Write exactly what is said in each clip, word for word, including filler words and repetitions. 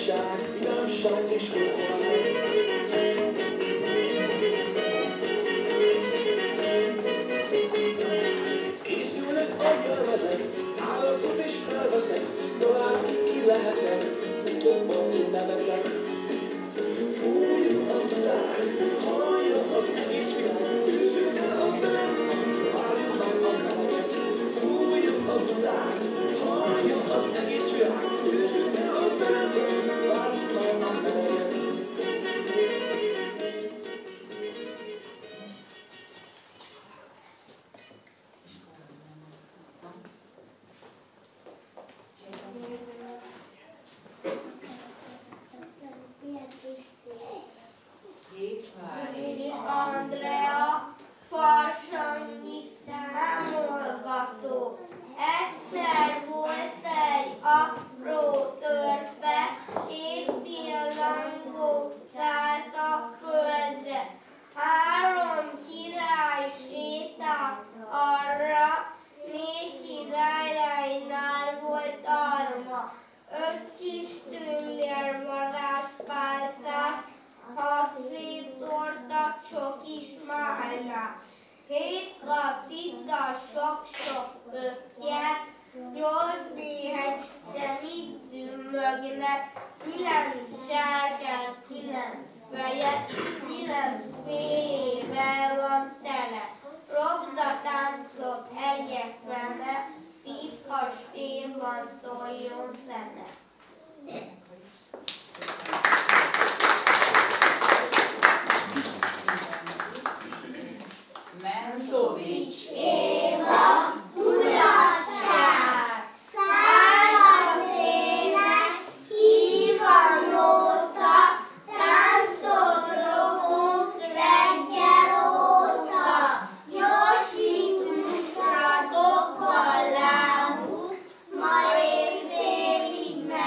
boldogság, vidámság és jóval. Készülnek a nyelvezet, állarcot és felveszek, tovább ki lehetek, utóbban én nevetek. Fújjon a tudás, halljon az egész világ, tűzünk el a teret, várjuk meg a meleget. Fújjon a tudás, halljon az egész világ, tűzünk el a teret, várjuk meg a meleget. Andrea, farsangi számolgató. Egyszer volt egy apró törpe, két pillangó szállt a földre. Három király sétált arra, négy királynál volt alma. Öt kis tündér varázspálcás, hat szép torta csokis málna, hét katica sok-sok öttyet, nyolc méhes, de mit zümmögnek, kilenc sárkát, kilenc fejet, kilenc félével van tele. Robdatáncok egyek mene, tíz kastélyban szóljon zene. Mentovics Éva, mulatság, század ének, hívanóta, táncot ropunk reggel óta, gyors ritmusra dokkal lábuk, ma éjfélig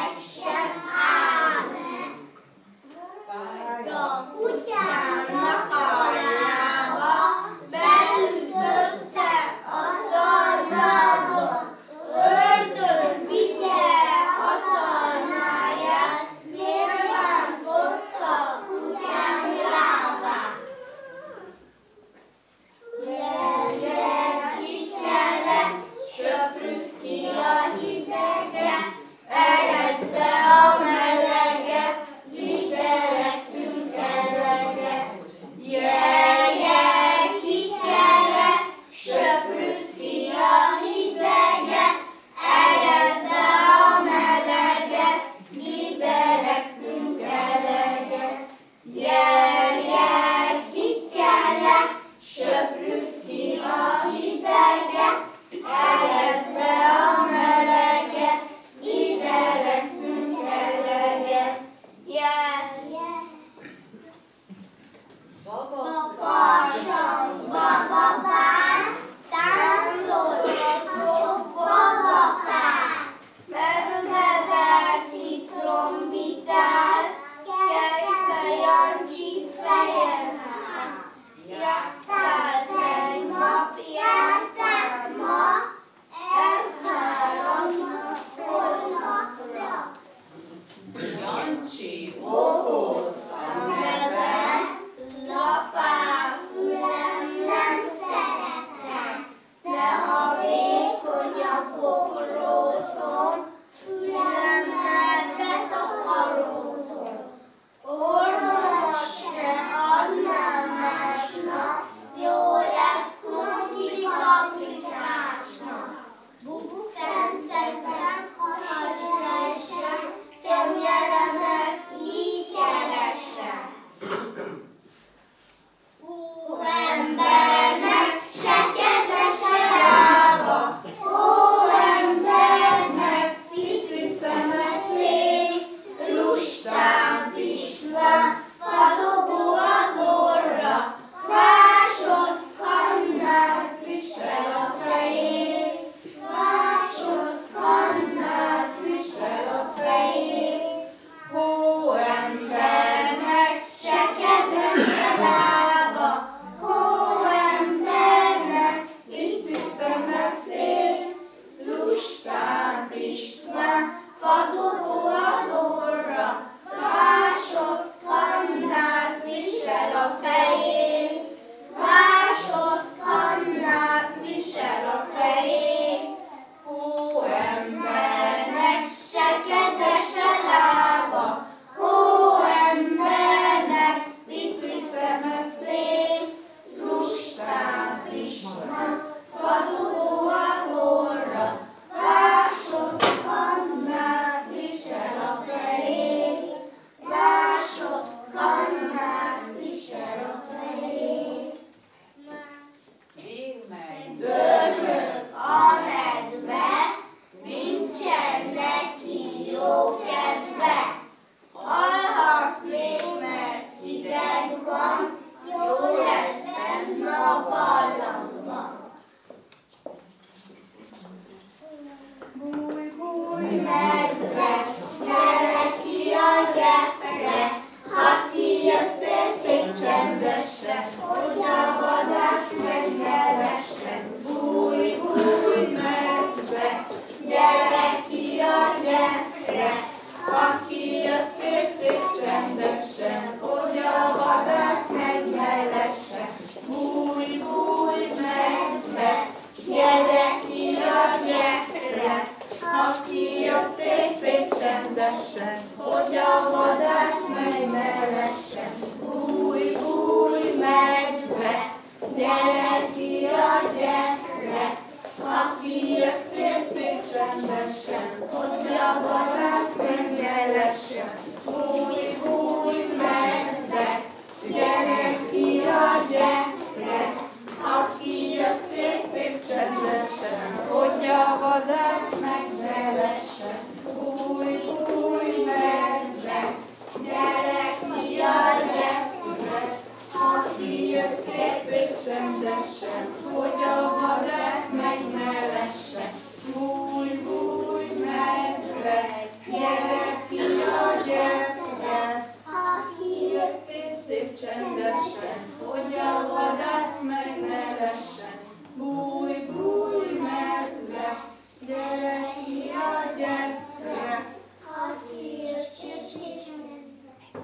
lessen, hogy a vadász meg ne lessen. Bújj, bújj, medve, gyere ki a gyerek, aki jöttél szép csendesen, hogy a vadász meg ne lessen. Bújj, bújj, medve, gyere ki a gyerek, aki jöttél szép csendesen, hogy a vadász meg ne lessen. Bújj, bújj, medve, gyere ki a gyerek, aki jöttél szép csendesen, hogy a vadász meg ne lessen. Bújj, bújj, medve, gyere ki a gyerek, aki jöttél szép csendesen.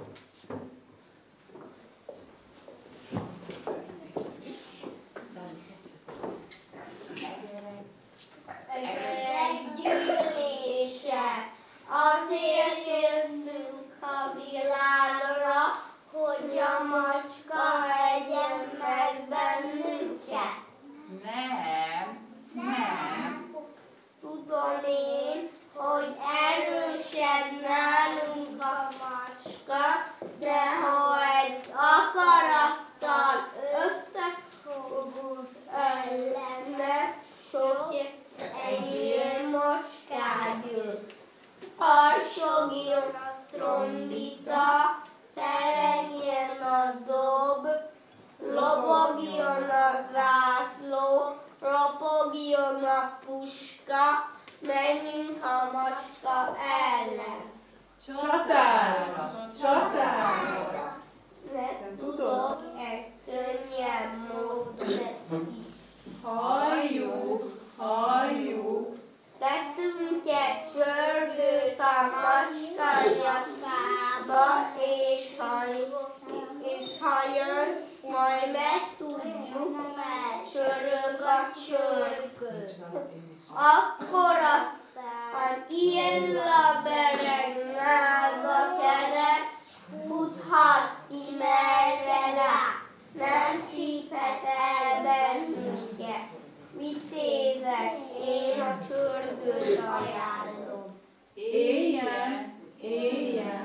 Gyűlése, azért jöttünk a világra, hogy a macska egyen meg bennünket. Nem, nem. Tudom én, hogy erősebb nálunk a macska, de ha egy akarattal összefogunk ellene, sok enyér macskágyul. Harsogjon a trombita, terengjen a dob, lobogjon a zászló, ropogjon a puska, menjünk a macska ellen. Csatára, csatára. Ne tudok egy könnyebb módot. Halljuk, halljuk. Teszünk egy csörgőt a macska nyakába, és ha, és ha jön, majd megtudjuk, mert csörög a csörgő. Akkor aztán illa bereg náda kerek, futhat ki merre rá, nem csíphet el bennünket. Vitézek, én a csörgőt ajánlom. Éljen, éljen.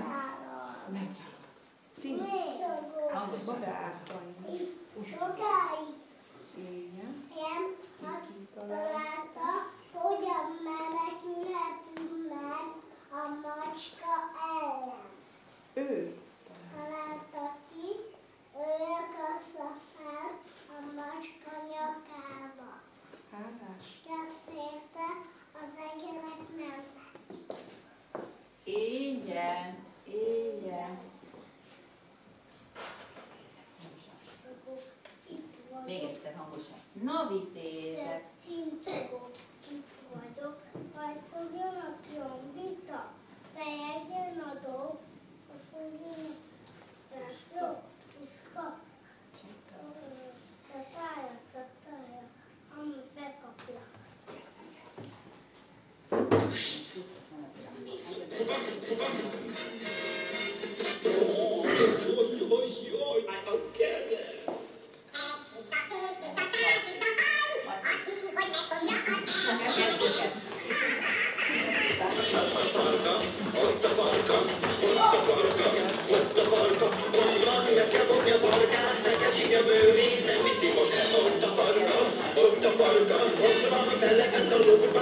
Sokáig én megtalálta, hogyan menekülhetünk meg a macska ellen. Ő Találta ki, ő akaszta fel a macska nyakába. hálás. Ezt érte az egerek nemzet. Éljen, éljen. Itt vagyok. Még egyszer hangosan. Na, vitézek. Cintogok, itt vagyok. Hajszoljon a trombita, bejegyen a dob, fogjon a zászló, puszka. Csatája, csatája, ami bekapja. Ott a farka, ott van a fele, a lóg.